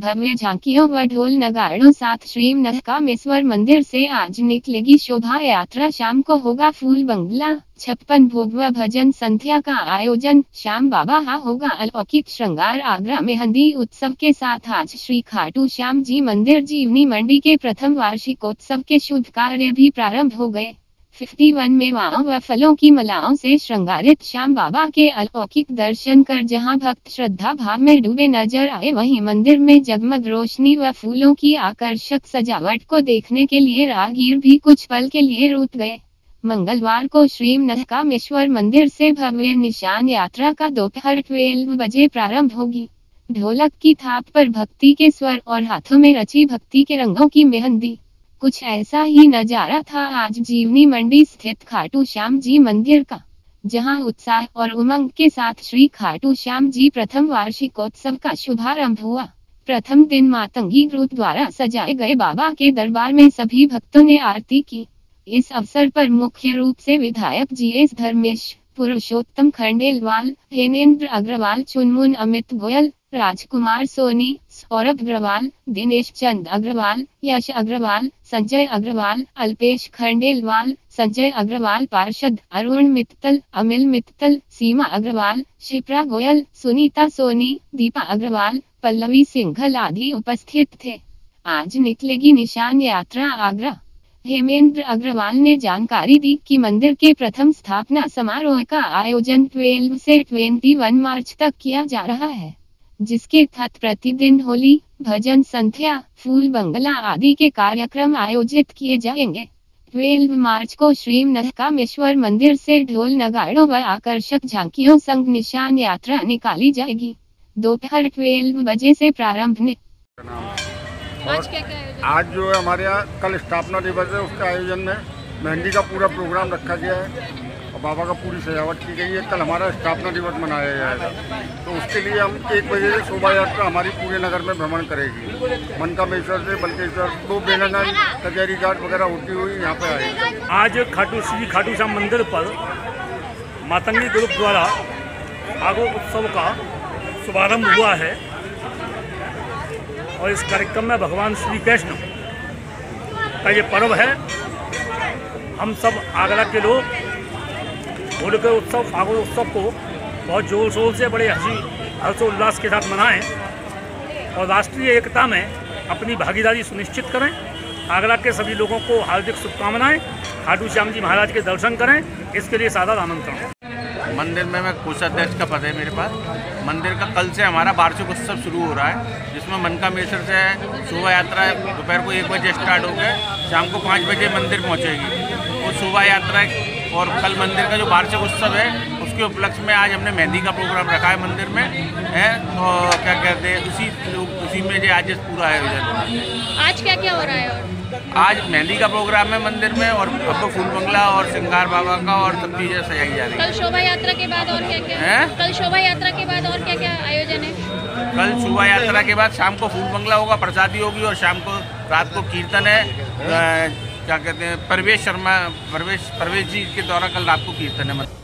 भव्य झांकियों व ढोल नगाड़ों साथ श्री नहकामेश्वर मंदिर से आज निकलेगी शोभा यात्रा। शाम को होगा फूल बंगला 56 भोग व भजन संध्या का आयोजन। श्याम बाबा होगा अलौकिक श्रृंगार। आगरा मेहंदी उत्सव के साथ आज श्री खाटू श्याम जी मंदिर जीवनी मंडी के प्रथम वार्षिकोत्सव के शुभ कार्य भी प्रारंभ हो गए। 51 मेवाओं व फलों की मालाओं से श्रृंगारित श्याम बाबा के अलौकिक दर्शन कर जहां भक्त श्रद्धा भाव में डूबे नजर आए, वहीं मंदिर में जगमग रोशनी व फूलों की आकर्षक सजावट को देखने के लिए राहगीर भी कुछ पल के लिए रुक गए। मंगलवार को श्री नहकामेश्वर मंदिर से भव्य निशान यात्रा का दोपहर 12 बजे प्रारंभ होगी। ढोलक की थाप पर भक्ति के स्वर और हाथों में रची भक्ति के रंगों की मेहंदी। कुछ ऐसा ही नजारा था आज जीवनी मंडी स्थित खाटू श्याम जी मंदिर का, जहां उत्साह और उमंग के साथ श्री खाटू श्याम जी प्रथम वार्षिकोत्सव का शुभारंभ हुआ। प्रथम दिन मातंगी ग्रुप द्वारा सजाए गए बाबा के दरबार में सभी भक्तों ने आरती की। इस अवसर पर मुख्य रूप से विधायक GS धर्मेश, पुरुषोत्तम खंडेलवाल, हेमेंद्र अग्रवाल, चुनमुन अमित गोयल, राजकुमार सोनी, सौरभ अग्रवाल, दिनेश चंद अग्रवाल, यश अग्रवाल, संजय अग्रवाल, अल्पेश खंडेलवाल, संजय अग्रवाल पार्षद, अरुण मित्तल, अमिल मित्तल, सीमा अग्रवाल, शिप्रा गोयल, सुनीता सोनी, दीपा अग्रवाल, पल्लवी सिंघल आदि उपस्थित थे। आज निकलेगी निशान यात्रा आगरा। हेमेंद्र अग्रवाल ने जानकारी दी कि मंदिर के प्रथम स्थापना समारोह का आयोजन 12 से 21 मार्च तक किया जा रहा है, जिसके तहत प्रतिदिन होली, भजन संध्या, फूल बंगला आदि के कार्यक्रम आयोजित किए जाएंगे। 12 मार्च को श्री नहकामेश्वर मंदिर से ढोल नगाड़ों व आकर्षक झांकियों संग निशान यात्रा निकाली जाएगी। दोपहर 12 बजे से प्रारंभ ने आज जो है हमारे यहाँ कल स्थापना दिवस है, उसके आयोजन में मेहंदी का पूरा प्रोग्राम रखा गया है और बाबा का पूरी सजावट की गई है। कल हमारा स्थापना दिवस मनाया जाएगा, तो उसके लिए हम 1 बजे से शोभा यात्रा हमारी पूरे नगर में भ्रमण करेगी। मनकामेश्वर से बल्केश्वर, तो बेनागंज, कचहरी घाट वगैरह होती हुई यहाँ पे आएगी। आज श्री खाटू श्याम मंदिर पर मातंगी ग्रुप द्वारा फागो उत्सव का शुभारंभ हुआ है और इस कार्यक्रम में भगवान श्री कृष्ण का ये पर्व है। हम सब आगरा के लोग होली के उत्सव, फागुन उत्सव को बहुत जोर शोर से, बड़े हर्षोल्लास के साथ मनाएं और राष्ट्रीय एकता में अपनी भागीदारी सुनिश्चित करें। आगरा के सभी लोगों को हार्दिक शुभकामनाएं। खाटू श्याम जी महाराज के दर्शन करें, इसके लिए सादर आमंत्रण। मंदिर में मैं कोषाध्यक्ष का पद है मेरे पास। मंदिर का कल से हमारा वार्षिक उत्सव शुरू हो रहा है, जिसमें मनकामेश्वर से शोभा यात्रा दोपहर को 1 बजे स्टार्ट होकर शाम को 5 बजे मंदिर पहुंचेगी। वो शोभा यात्रा और कल मंदिर का जो वार्षिक उत्सव है, उसके उपलक्ष्य में आज हमने मेहंदी का प्रोग्राम रखा है मंदिर में है। तो क्या कहते हैं, उसी में जो आज पूरा आयोजन। आज क्या क्या हो रहा है? आज मेहंदी का प्रोग्राम है मंदिर में, और अब फूल बंगला और श्रृंगार बाबा का और सब चीज़ें सजाई जा रही है। कल शोभा यात्रा के बाद और क्या क्या है? कल शोभा यात्रा के बाद और क्या क्या आयोजन है? कल शोभा यात्रा के बाद शाम को फूल बंगला होगा, प्रसादी होगी, और शाम को रात को कीर्तन है। क्या कहते हैं, परवेश जी के द्वारा कल रात को कीर्तन है।